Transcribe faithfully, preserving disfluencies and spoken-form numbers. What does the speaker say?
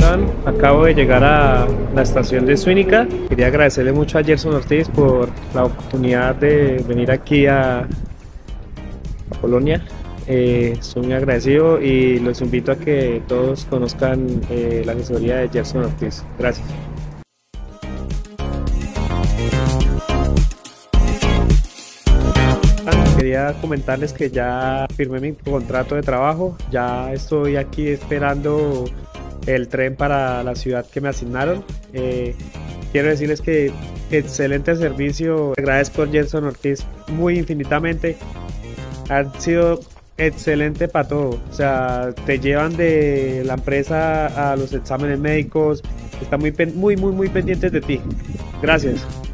Esteban, acabo de llegar a la estación de Suinica. Quería agradecerle mucho a Gerson Ortiz por la oportunidad de venir aquí a, a Polonia. Eh, estoy muy agradecido y los invito a que todos conozcan eh, la asesoría de Gerson Ortiz. Gracias. Quería comentarles que ya firmé mi contrato de trabajo, ya estoy aquí esperando el tren para la ciudad que me asignaron. Eh, quiero decirles que excelente servicio, agradezco a Gerson Ortiz muy infinitamente, han sido excelente para todo, o sea, te llevan de la empresa a los exámenes médicos, están muy, muy, muy, muy pendientes de ti. Gracias.